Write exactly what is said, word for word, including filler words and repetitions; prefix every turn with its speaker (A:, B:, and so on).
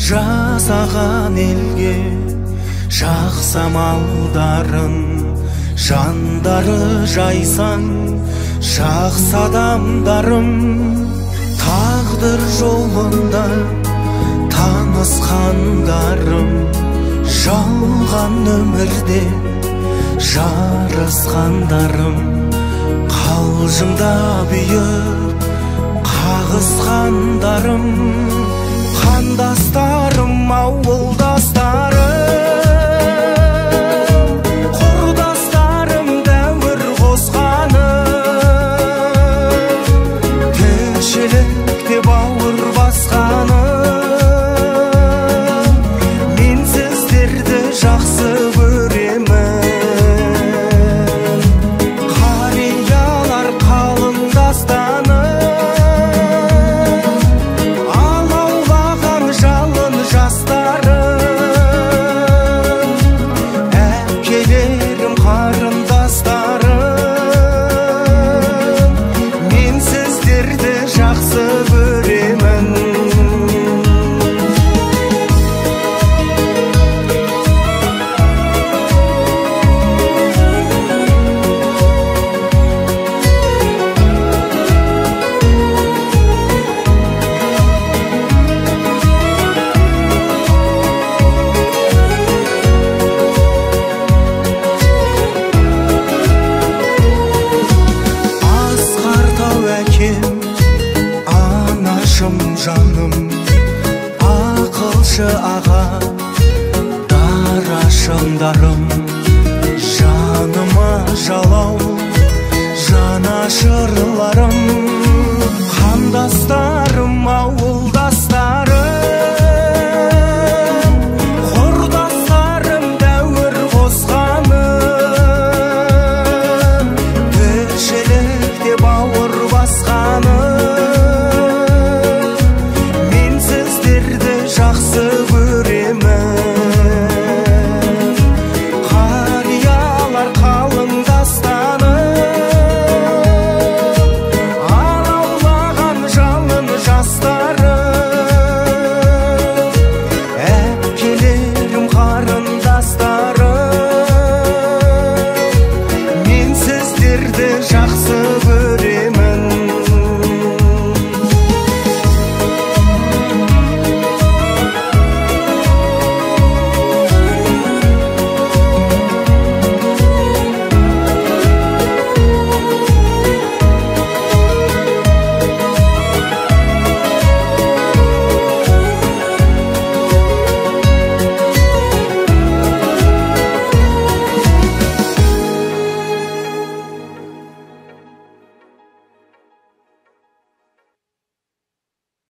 A: жасаған елге жақсы амалдарын, жандары жайсаң жақсы адамдарым. Тағдыр жолында танысқандарым, жалған өмірде жарысқандарым, қалжыңда бүйіп қағысқандарым, қандастарым, ауылдастарым, құрдастарым, дәуір қосқаным, тіршілікте бауыр басқаным, мен сіздерді жақсы көремін. Қариялар, қалыңдастаным, алаулаған жалын жастарым, әпкелерім, қарындастарым, мен сіздерді жақсы көремін. Асқар тау әкем, анашым жаным, ақылшы аға, дарашымдарым, жаныма жалау жанашырларым,